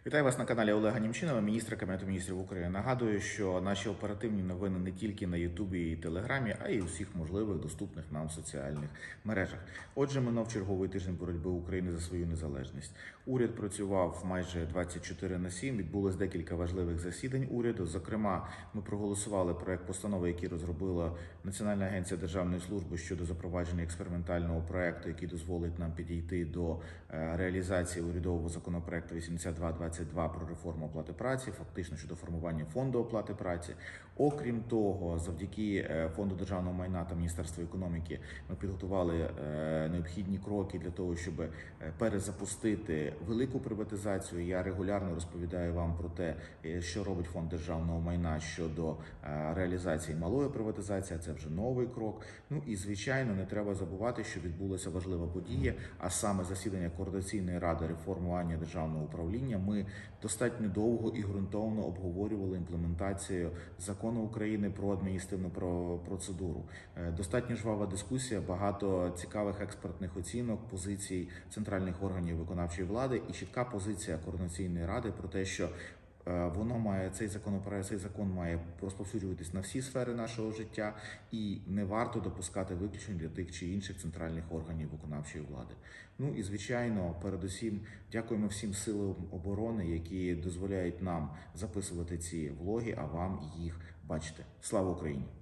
Вітаю вас на каналі Олега Німчинова, міністра Кабінету міністрів України. Нагадую, що наші оперативні новини не тільки на Ютубі і Телеграмі, а й у всіх можливих доступних нам соціальних мережах. Отже, минув черговий тиждень боротьби України за свою незалежність. Уряд працював майже 24/7, відбулось декілька важливих засідань уряду. Зокрема, ми проголосували проект постанови, який розробила Національна агенція державної служби щодо запровадження експериментального проекту, який дозволить нам підійти до реалізації урядового законопроекту 8222 про реформу оплати праці, фактично щодо формування фонду оплати праці. Окрім того, завдяки Фонду державного майна та Міністерству економіки ми підготували необхідні кроки для того, щоб перезапустити велику приватизацію. Я регулярно розповідаю вам про те, що робить Фонд державного майна щодо реалізації малої приватизації. Це вже новий крок. Ну і звичайно, не треба забувати, що відбулася важлива подія, а саме засідання Координаційної ради реформування державного управління. Ми достатньо довго і ґрунтовно обговорювали імплементацію закону України про адміністративну процедуру. Достатньо жвава дискусія, багато цікавих експертних оцінок, позицій центральних органів виконавчої влади і чітка позиція Координаційної ради про те, що цей закон має розповсюджуватись на всі сфери нашого життя, і не варто допускати виключень для тих чи інших центральних органів виконавчої влади. Ну і звичайно, передусім дякуємо всім силам оборони, які дозволяють нам записувати ці влоги, а вам їх бачити. Слава Україні!